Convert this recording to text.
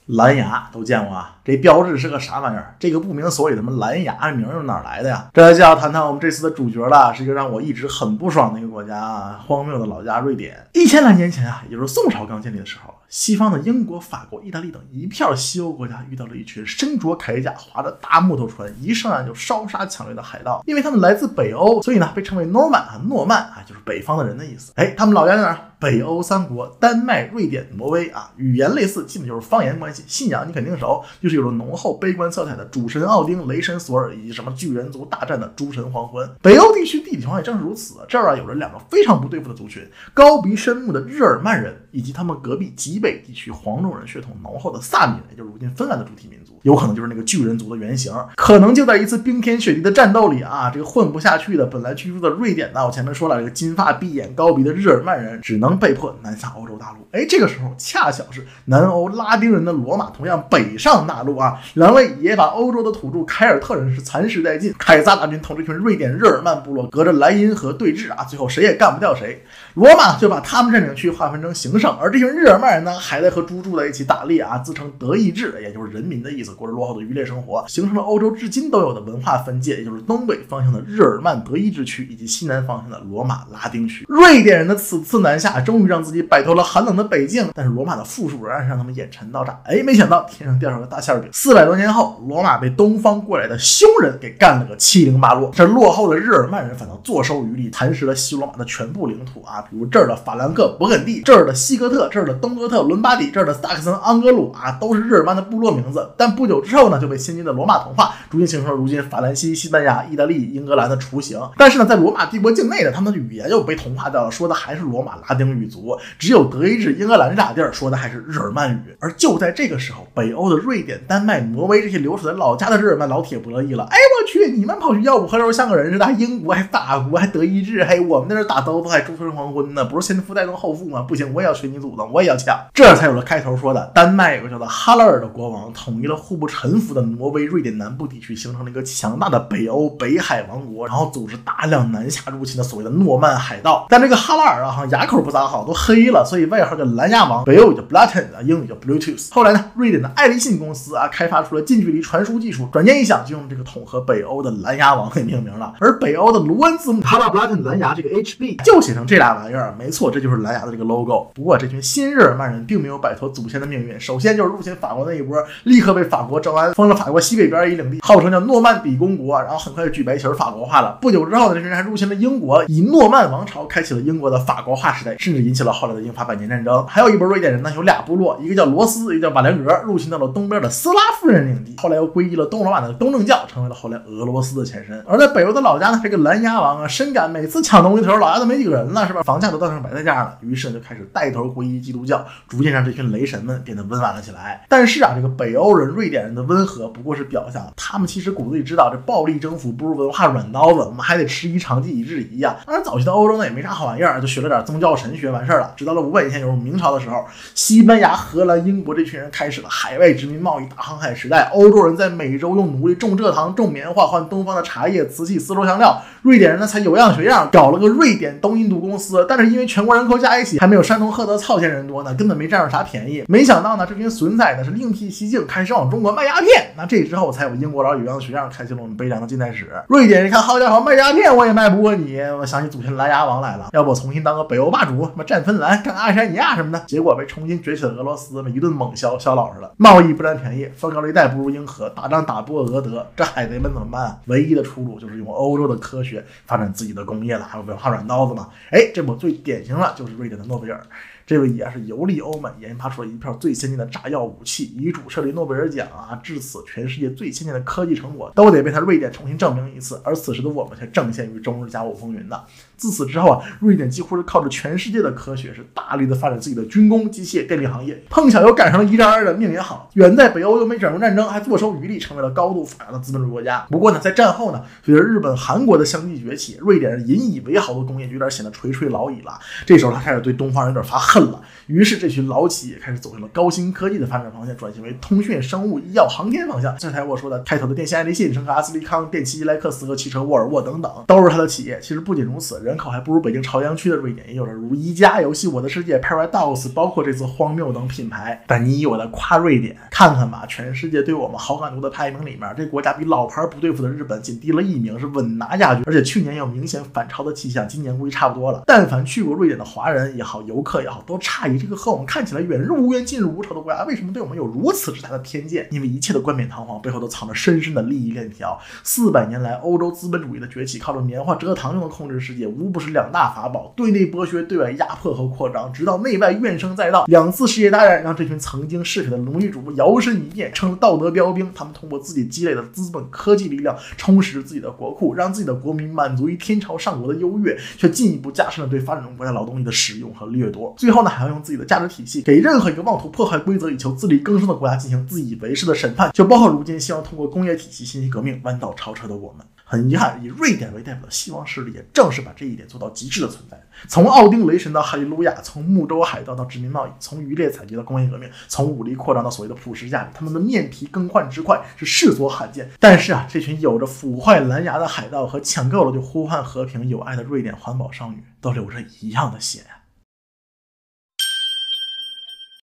蓝牙都见过啊，这标志是个啥玩意儿？这个不明所以的什么蓝牙名又哪来的呀？这就要谈谈我们这次的主角了，是一个让我一直很不爽的一个国家啊，荒谬的老家瑞典。1000来年前啊，也就是宋朝刚建立的时候，西方的英国、法国、意大利等一片西欧国家遇到了一群身着铠甲、划着大木头船，一上岸就烧杀抢掠的海盗。因为他们来自北欧，所以呢被称为 Norman 啊，诺曼啊，就是北方的人的意思。他们老家在哪儿？北欧三国，丹麦、瑞典、挪威啊，语言类似，基本就是方言关系。信仰你肯定熟，就是有着浓厚悲观色彩的主神奥丁、雷神索尔以及什么巨人族大战的诸神黄昏。北欧地区地理情况也正是如此，这儿啊有着两个非常不对付的族群：高鼻深目的日耳曼人，以及他们隔壁极北地区黄种人血统浓厚的萨米人，也就是如今芬兰的主体民族，有可能就是那个巨人族的原型。可能就在一次冰天雪地的战斗里啊，这个混不下去的本来居住的瑞典呢，我前面说了，这个金发碧眼高鼻的日耳曼人只能被迫南下欧洲大陆。这个时候恰巧是南欧拉丁人的罗马同样北上大陆啊，两位也把欧洲的土著凯尔特人是蚕食殆尽。凯撒大军统治一群瑞典日耳曼部落，隔着莱茵河对峙啊，最后谁也干不掉谁。罗马就把他们占领区划分成行省，而这群日耳曼人呢，还在和猪住在一起打猎啊，自称德意志，也就是人民的意思，过着落后的渔猎生活，形成了欧洲至今都有的文化分界，也就是东北方向的日耳曼德意志区，以及西南方向的罗马拉丁区。瑞典人的此次南下，终于让自己摆脱了寒冷的北境，但是罗马的富庶仍然是让他们眼馋到炸。没想到天上掉下个大馅饼，400多年后，罗马被东方过来的匈人给干了个七零八落。这落后的日耳曼人反倒坐收渔利，蚕食了西罗马的全部领土啊，比如这儿的法兰克、勃艮第，这儿的西哥特，这儿的东哥特、伦巴第，这儿的萨克森、盎格鲁啊，都是日耳曼的部落名字。但不久之后呢，就被先进的罗马同化，逐渐形成了如今法兰西、西班牙、意大利、英格兰的雏形。但是呢，在罗马帝国境内的他们的语言又被同化掉了，说的还是罗马拉丁语族，只有德意志、英格兰这俩地儿说的还是日耳曼语。而就在这个时候，北欧的瑞典、丹麦、挪威这些留守在老家的日耳曼老铁不乐意了，我去，你们跑去吆五喝六像个人似的，还英国还法国还德意志，我们在这打兜子还诸神黄昏呢，不是先富带动后富吗？不行，我也要学你祖宗，我也要抢。这才有了开头说的，丹麦有个叫做哈勒尔的国王，统一了互不臣服的挪威、瑞典南部地区，形成了一个强大的北欧北海王国，然后组织大量南下入侵的所谓的诺曼海盗。但这个哈勒尔啊，好像牙口不咋好，都黑了，所以外号叫蓝牙王，北欧语叫 Blatten 啊，英语叫 Bluetooth。后来呢，瑞典的爱立信公司啊，开发出了近距离传输技术，转念一想，就用这个统合北欧的蓝牙王给命名了。而北欧的卢恩字母哈拉 Blatten 蓝牙这个 HB 就写成这俩玩意儿，没错，这就是蓝牙的这个 logo。不过这群新日耳曼人并没有摆脱祖先的命运，首先就是入侵法国那一波，立刻被法国招安，封了法国西北边一领地，号称叫诺曼底公国，然后很快就举白旗法国化了。不久之后呢，这群人还入侵了英国，以诺曼王朝开启了英国的法国化时代，甚至引起了后来的英法百年战争。还有一波瑞典人呢，有俩部落，一个叫罗斯，一个叫瓦良格，入侵到了东边的斯拉夫人领地，后来又皈依了东罗马的东正教，成为了后来俄罗斯的前身。而在北欧的老家呢，这个蓝牙王啊，深感每次抢东西头，老家都没几个人了，是吧？房价都到上摆在家了，于是就开始带头皈依基督教，逐渐让这群雷神们变得温婉了起来。但是啊，这个北欧人、瑞典人的温和不过是表象，他们其实骨子里知道，这暴力征服不如文化软刀子，我们还得吃一长技以制夷呀。当然，早期的欧洲呢也没啥好玩意儿，就学了点宗教神学完事儿了。直到了500年前，就是明朝的时候，西班牙、荷兰、英国这群人开始了海外殖民贸易大航海时代。欧洲人在美洲用奴隶种蔗糖、种棉花换东方的茶叶、瓷器、丝绸香料，瑞典人呢才有样学样，搞了个瑞典东印度公司。但是因为全国人口加一起还没有山东菏泽曹县人多呢，根本没占着啥便宜。没想到呢，这群损仔呢是另辟蹊径，开始往中国卖鸦片。那这之后才有英国佬有样学样，开启了我们悲凉的近代史。瑞典人看，好家伙，卖鸦片我也卖不过你，我想起祖先蓝牙王来了，要不我重新当个北欧霸主，什么占芬兰、干爱沙尼亚什么的。结果被重新崛起的俄罗斯一顿猛削，削老实了。贸易不占便宜，分高利贷不如英荷，打仗打不过俄德，这海贼们怎么办啊？唯一的出路就是用欧洲的科学发展自己的工业了，还有文化软刀子嘛。这不最典型了，就是瑞典的诺贝尔。这位也是游历欧美，研发出了一票最先进的炸药武器，遗嘱设立诺贝尔奖啊！至此，全世界最先进的科技成果都得被他瑞典重新证明一次。而此时的我们却正陷于中日甲午风云呢。自此之后啊，瑞典几乎是靠着全世界的科学，是大力的发展自己的军工、机械、电力行业。碰巧又赶上了1战2的命也好，远在北欧又没整容战争，还坐收渔利，成为了高度发达的资本主义国家。不过呢，在战后呢，随着日本、韩国的相继崛起，瑞典人引以为豪的工业就有点显得垂垂老矣了。这时候他开始对东方人有点发恨了， 于是这群老企业开始走向了高新科技的发展方向，转型为通讯、生物、医药、航天方向。这台我说的开头的电信爱立信、乘客阿斯利康、电气伊莱克斯和汽车沃尔沃等等，都是他的企业。其实不仅如此，人口还不如北京朝阳区的瑞典也有着如宜家、游戏我的世界、Paradox， 包括这次荒谬等品牌。但你以为的夸瑞典，看看吧，全世界对我们好感度的排名里面，这国家比老牌不对付的日本仅低了1名，是稳拿亚军。而且去年有明显反超的迹象，今年估计差不多了。但凡去过瑞典的华人也好，游客也好，都诧异这个和我们看起来远日无冤近日无仇的国家，为什么对我们有如此之大的偏见？因为一切的冠冕堂皇背后都藏着深深的利益链条。400年来，欧洲资本主义的崛起，靠着棉花蔗糖就能控制世界，无不是2大法宝：对内剥削，对外压迫和扩张。直到内外怨声载道，2次世界大战让这群曾经嗜血的荣誉主目摇身一变，成了道德标兵。他们通过自己积累的资本科技力量，充实自己的国库，让自己的国民满足于天朝上国的优越，却进一步加深了对发展中国家劳动力的使用和掠夺。最后呢，还要用自己的价值体系给任何一个妄图破坏规则以求自力更生的国家进行自以为是的审判，就包括如今希望通过工业体系信息革命弯道超车的我们。很遗憾，以瑞典为代表的西方势力也正是把这一点做到极致的存在。从奥丁雷神到哈利路亚，从木舟海盗到殖民贸易，从渔猎采集到工业革命，从武力扩张到所谓的普世价值，他们的面皮更换之快是世所罕见。但是这群有着腐坏蓝牙的海盗和抢够了就呼唤和平友爱的瑞典环保少女，都流着一样的血